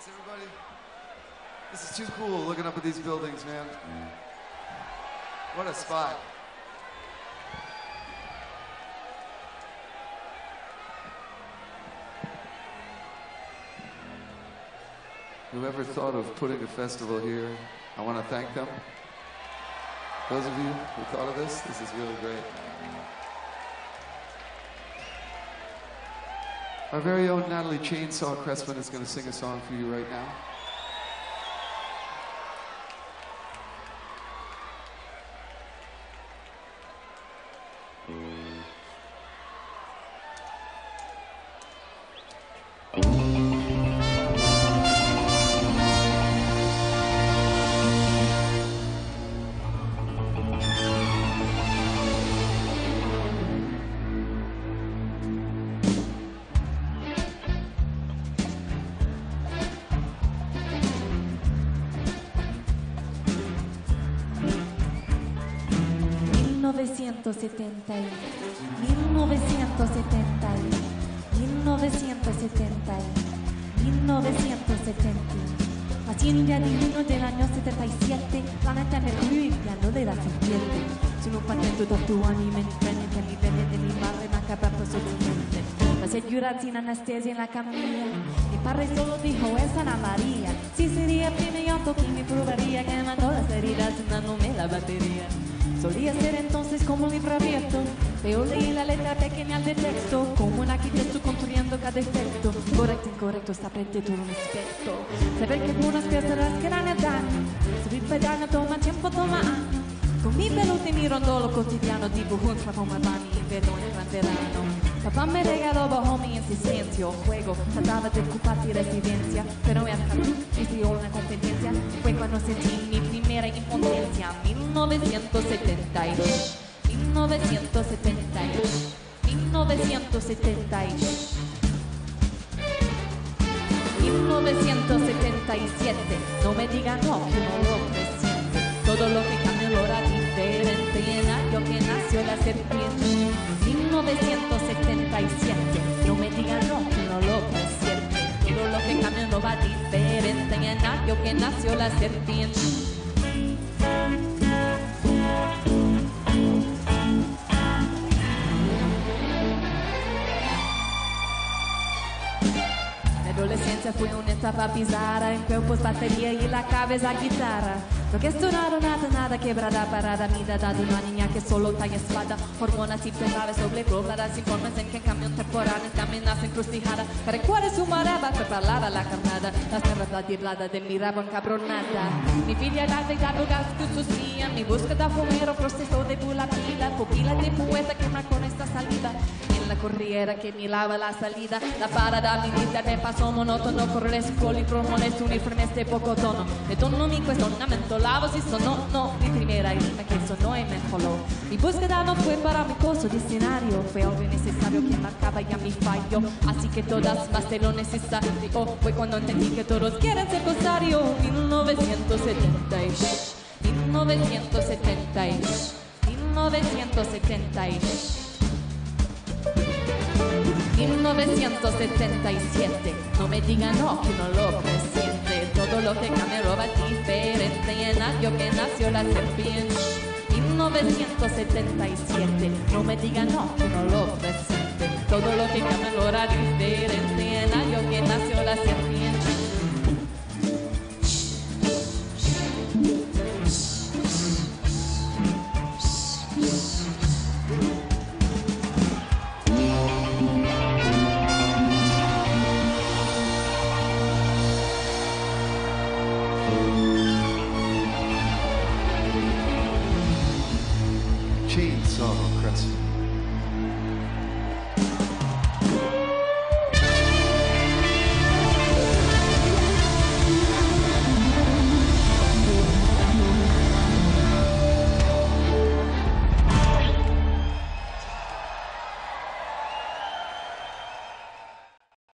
Thanks, everybody. This is too cool looking up at these buildings, man. What a spot. Whoever thought of putting a festival here, I want to thank them. Those of you who thought of this is really great. Our very own Natalie Chainsaw Cressman is going to sing a song for you right now. Asciende al divino del año 77, planeta Mercurio y piano de la serpiente. Sono patento da tu anima indipendente, a livello dell'immare macabra sottomente. La señora sin anestesia en la camilla, mi padre solo dijo esa Ana María. Si sería prima yo que me probaría, quemando las heridas, dándome la batería. Solía ser entonces como un libro abierto, pero leí la letra pequeña del texto, como un arquitecto construyendo cada efecto. Correcto, incorrecto, sta prende todo un aspetto. Saber que algunas piezas quedan el daño, subir pedano toma tiempo, toma años. Con mi peluche mi rondolo quotidiano, dibujo un trafón urbano y vedo un gran verano. Papá me regaló bajo mi insistencia, juego, trataba de ocupar residencia, pero era hice una competencia, fue cuando sentí mi primera impotencia. 1972, 1972, 1972, 1977, no me digan no, que no lo presiente. Todo lo que cambia lo hará diferente, en año que nació la serpiente. 1977, no me digan no, que no lo presiente. Todo lo que cambia lo va diferente, en el año que nació la serpiente. La adolescencia fue una etapa bizarra, en cuerpos, batería y la cabeza guitarra. No que estudiaron nada quebrada, parada, mi edad de una niña que solo talla espada. Hormonas y pesadas sobre pobladas, informes en que en camión temporales caminas encrucijada. Para cuál su maraba, preparada la carnada, las terras diblada de mi rabo encabronada. Mi fidelidad de drogas que sucían, mi búsqueda fumero, proceso de bula pila, pupila de poeta que marcó esta salida. En la corriera que miraba la salida, la parada mi vida me pasó monótono, correr scoli, promones uniformes de poco tono. De tono mi cuestionamiento, la voz y sonó, no, mi primera rima que sonó y me coló. Mi búsqueda no fue para mi costo de escenario, fue algo necesario que marcaba ya mi fallo. Así que todas más de lo necesario, fue cuando entendí que todos quieren ser cosario. 1972, 1972, 1972. 1977, no me digan no, que no lo presiente. Todo lo que cambia roba diferente, en año que nació la serpiente. 1977, no me digan no, que no lo presiente. Todo lo que cambia roba diferente, en año que nació la serpiente. Chainsaw Cressman.